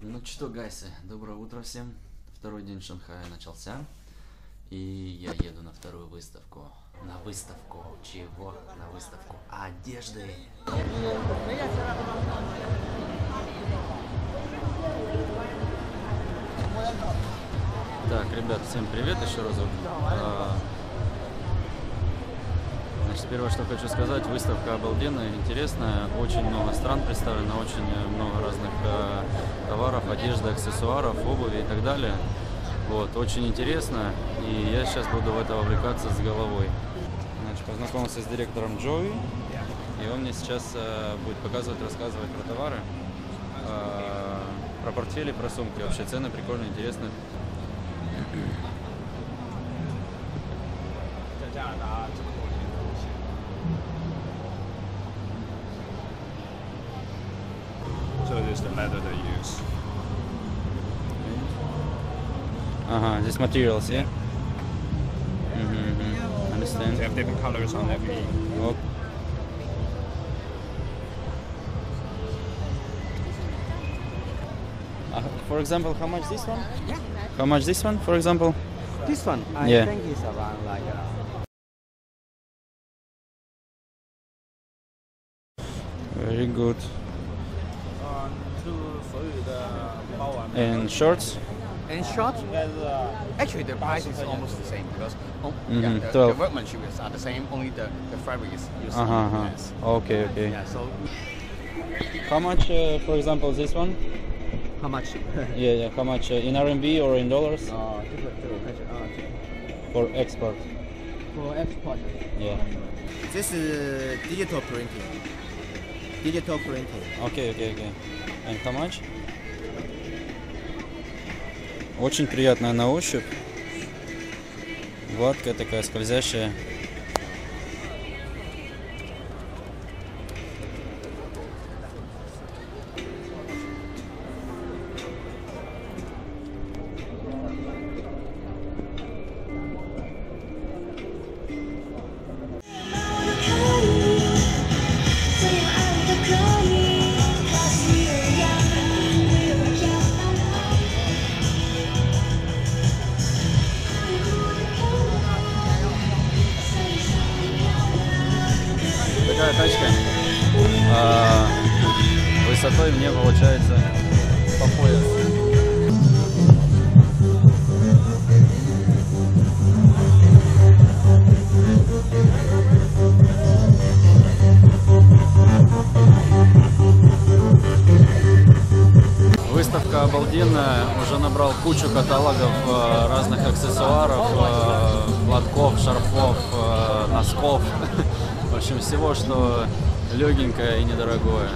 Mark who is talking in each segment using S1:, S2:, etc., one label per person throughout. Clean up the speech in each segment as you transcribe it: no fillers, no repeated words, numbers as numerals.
S1: Ну что, гайсы, доброе утро всем. Второй день Шанхая начался. И я еду на вторую выставку. На выставку чего? На выставку одежды. Так, ребят, всем привет еще разок. Значит, первое, что хочу сказать, выставка обалденная, интересная, очень много стран представлено, очень много разных товаров, одежды, аксессуаров, обуви и так далее. Вот, очень интересно, и я сейчас буду в это вовлекаться с головой. Значит, познакомился с директором Джои, и он мне сейчас будет показывать, рассказывать про товары, про портфели, про сумки. Вообще цены прикольные, интересные.
S2: So it is the leather they use.
S1: Ага, здесь materials, yeah? Understand.
S2: They have different colors on every.
S1: Okay. For example, how much this one?
S3: Yeah.
S1: How much this one, for example?
S3: This one, I
S1: Yeah.
S3: think is around like
S1: Very good. And shorts?
S3: in short, actually the price is almost the same because the
S1: 12.
S3: workmanship is the same, only the fabric is used. Yes.
S1: Okay, okay.
S3: Yeah, so
S1: How much, for example, this one?
S3: how much?
S1: Yeah, how much in RMB or in dollars for export?
S3: For export.
S1: Yeah.
S3: This is digital printing. Digital printing.
S1: Okay. And how much? Очень приятная на ощупь. Гладкая такая, скользящая. Такая тачка высотой мне получается по пояс. Выставка обалденная, уже набрал кучу каталогов разных аксессуаров, платков, шарфов, носков. В общем, всего, что легенькое и недорогое.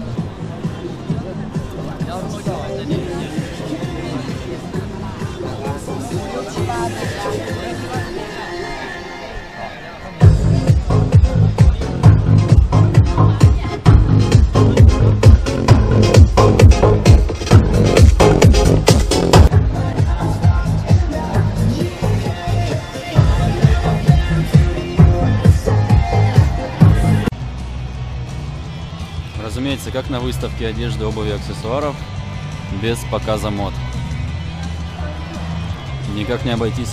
S1: Разумеется, как на выставке одежды, обуви и аксессуаров, без показа мод. Никак не обойтись.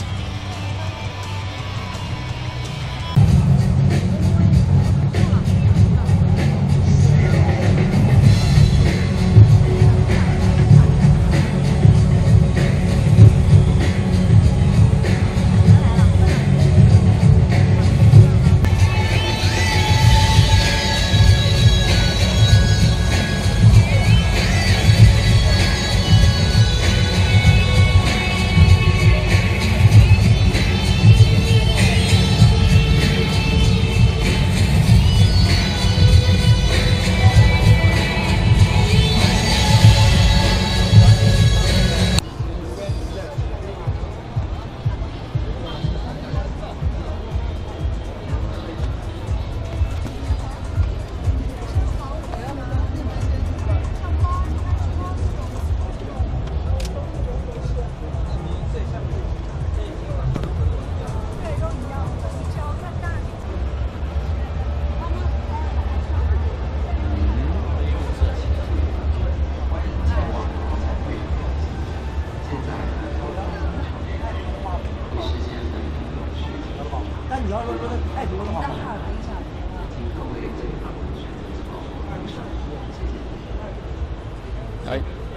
S1: Ай.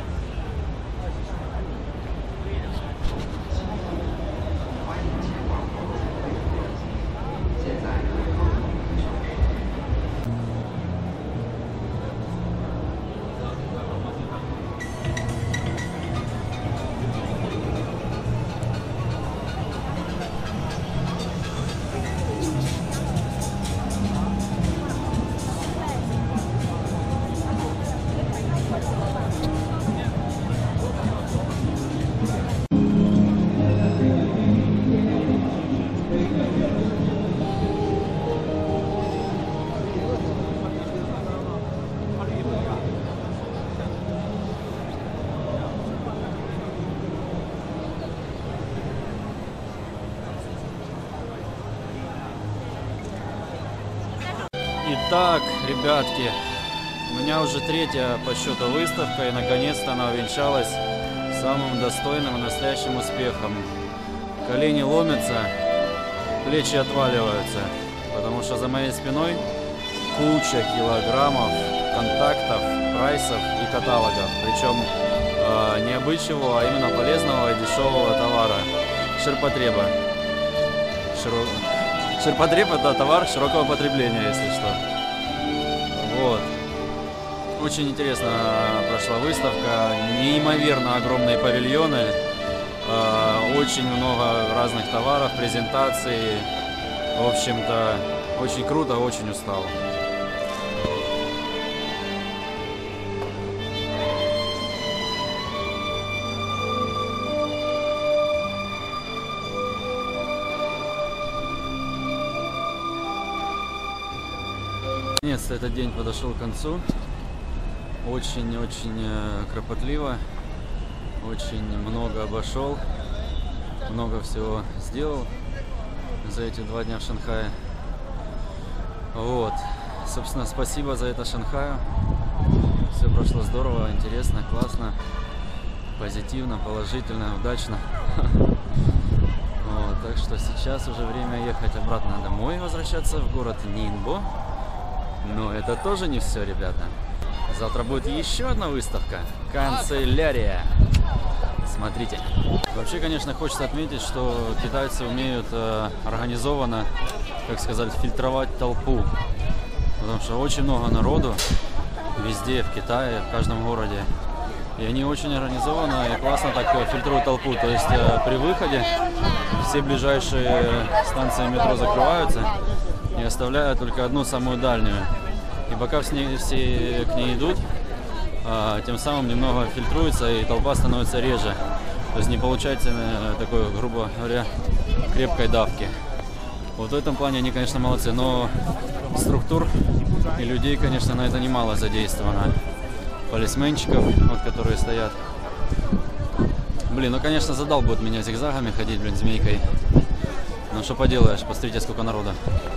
S1: Итак, ребятки, у меня уже третья по счету выставка, и наконец-то она увенчалась самым достойным и настоящим успехом. Колени ломятся, плечи отваливаются, потому что за моей спиной куча килограммов контактов, прайсов и каталогов. Причем не абы чего, а именно полезного и дешевого товара. Ширпотреба. Ширпотреб — это товар широкого потребления, если что. Вот. Очень интересно прошла выставка. Неимоверно огромные павильоны. Очень много разных товаров, презентаций. В общем-то, очень круто, очень устал. Наконец-то этот день подошел к концу. Очень-очень кропотливо, очень много обошел, много всего сделал за эти 2 дня в Шанхае. Вот, собственно, спасибо за это Шанхаю. Все прошло здорово, интересно, классно, позитивно, положительно, удачно. Вот, так что сейчас уже время ехать обратно домой, возвращаться в город Нинбо. Но это тоже не все, ребята. Завтра будет еще одна выставка. Канцелярия. Смотрите. Вообще, конечно, хочется отметить, что китайцы умеют организованно, как сказать, фильтровать толпу. Потому что очень много народу везде, в Китае, в каждом городе. И они очень организованно и классно так фильтруют толпу. То есть при выходе все ближайшие станции метро закрываются и оставляют только одну, самую дальнюю. И пока все к ней идут, тем самым немного фильтруется и толпа становится реже. То есть не получается такой, грубо говоря, крепкой давки. Вот в этом плане они, конечно, молодцы, но структур и людей, конечно, на это немало задействовано. Полисменчиков, вот, которые стоят. Блин, ну, конечно, задалбывают меня зигзагами ходить, блин, змейкой. Ну, что поделаешь, посмотрите, сколько народа.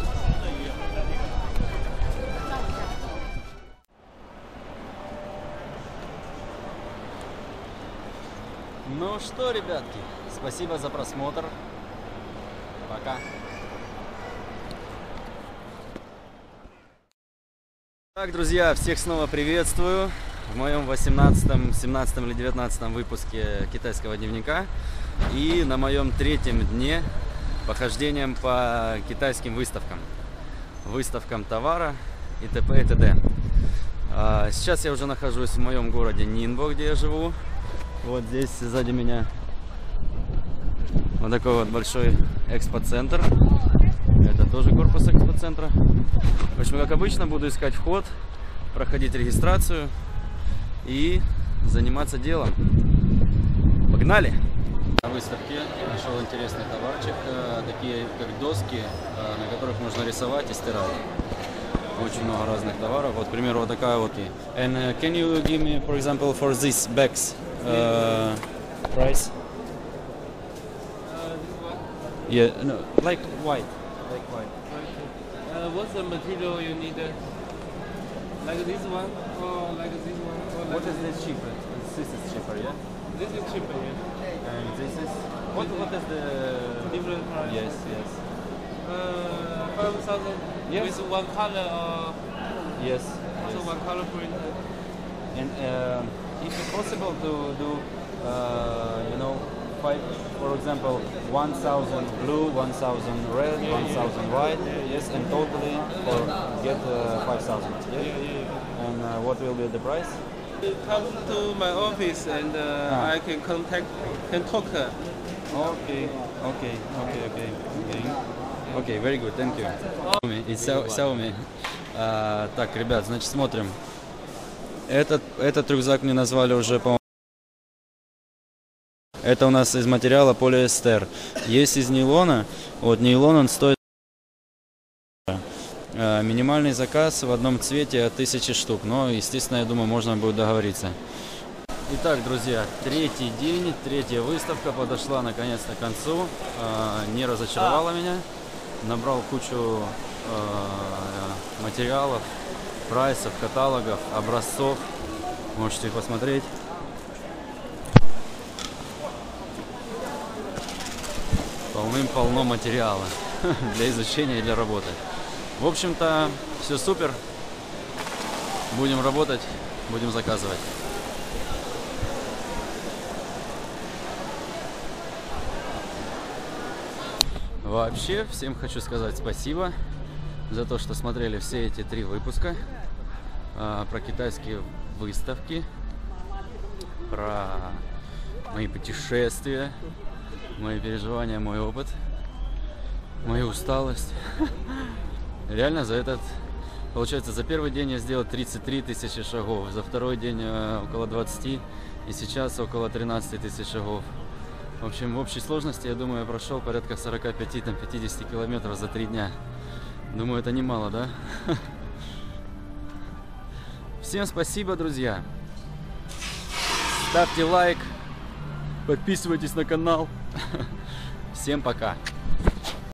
S1: Ну что, ребятки, спасибо за просмотр. Пока. Так, друзья, всех снова приветствую в моем 18-м, 17-м или 19-м выпуске китайского дневника. И на моем 3-м дне похождением по китайским выставкам. Выставкам товара и т.п. и т.д. Сейчас я уже нахожусь в моем городе Нинбо, где я живу. Вот здесь сзади меня вот такой вот большой экспоцентр. Это тоже корпус экспоцентра. В общем, как обычно, буду искать вход, проходить регистрацию и заниматься делом. Погнали! На выставке нашел интересный товарчик, такие как доски, на которых можно рисовать и стирать. Очень много разных товаров. Вот, к примеру, вот такая вот. And can you give me, for example, for these bags price? Yeah, no, like white. Like white.
S4: What's the material you need? Like this one or like this one? Or like
S1: What is this cheaper? This is cheaper, yeah?
S4: This is cheaper, yeah.
S1: And this is what is the
S4: Different price.
S1: yes, yes.
S4: 5,000
S1: Yes.
S4: with one color or
S1: Yes.
S4: also one color print.
S1: And if it's possible to do, you know, five, for example, 1,000 blue, 1,000 red, 1,000 white, yes, and totally for get 5,000. Yes? And what will be the price?
S4: Come to my office and I can talk.
S1: Okay. Okay, very good, thank you. It's Xiaomi. Так, ребят, значит, смотрим. Этот рюкзак мне назвали уже, по-моему. Это у нас из материала полиэстер. Есть из нейлона. Вот нейлон, он стоит. Минимальный заказ в одном цвете 1000 штук. Но, естественно, я думаю, можно будет договориться. Итак, друзья, третий день, третья выставка подошла наконец-то к концу. Не разочаровала меня. Набрал кучу материалов, прайсов, каталогов, образцов. Можете посмотреть. Полным-полно материала для изучения и для работы. В общем-то, все супер. Будем работать, будем заказывать. Вообще, всем хочу сказать спасибо за то, что смотрели все эти 3 выпуска про китайские выставки, про мои путешествия, мои переживания, мой опыт, мою усталость. Реально за этот, получается, за первый день я сделал 33 тысячи шагов, за второй день около 20 и сейчас около 13 тысяч шагов. В общем, в общей сложности, я думаю, я прошел порядка 45-50 километров за 3 дня. Думаю, это немало, да? Всем спасибо, друзья. Ставьте лайк, подписывайтесь на канал. Всем пока.